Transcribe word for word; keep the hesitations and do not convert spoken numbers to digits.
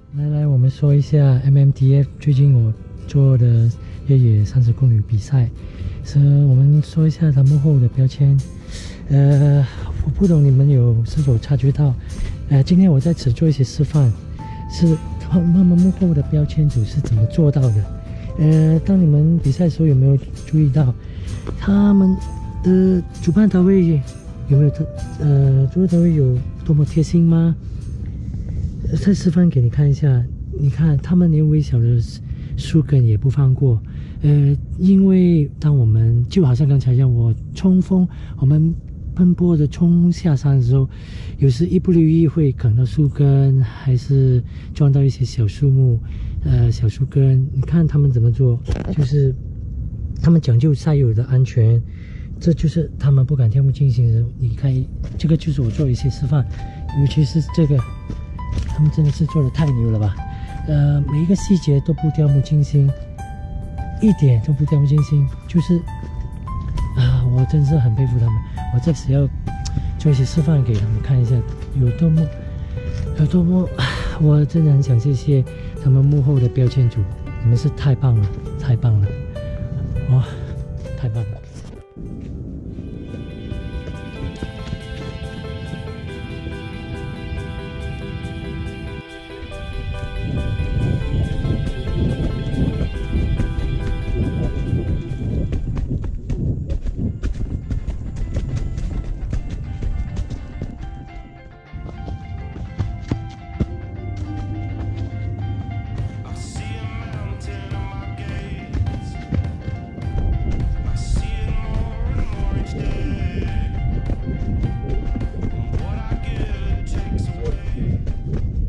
来来，我们说一下 M M T F 最近我做的越野三十公里比赛，是我们说一下它幕后的标签。呃，我不懂你们有是否察觉到，呃，今天我在此做一些示范，是他们幕后的标签组是怎么做到的。呃，当你们比赛的时候有没有注意到，他们的主办单位有没有特呃主办单位有多么贴心吗？再示范给你看一下，你看他们连微小的树根也不放过。呃，因为当我们就好像刚才一样，我冲锋，我们奔波的冲下山的时候，有时一不留意会啃到树根，还是撞到一些小树木，呃，小树根。你看他们怎么做，就是他们讲究赛友的安全，这就是他们不敢跳木进行的。你看，这个就是我做一些示范，尤其是这个。他们真的是做的太牛了吧！呃，每一个细节都不掉目惊心，一点都不掉目惊心，就是啊，我真是很佩服他们。我这次要做一些示范给他们看一下，有多么有多么，我真的很想谢谢他们幕后的标签组，你们是太棒了，太棒了，哇，太棒了！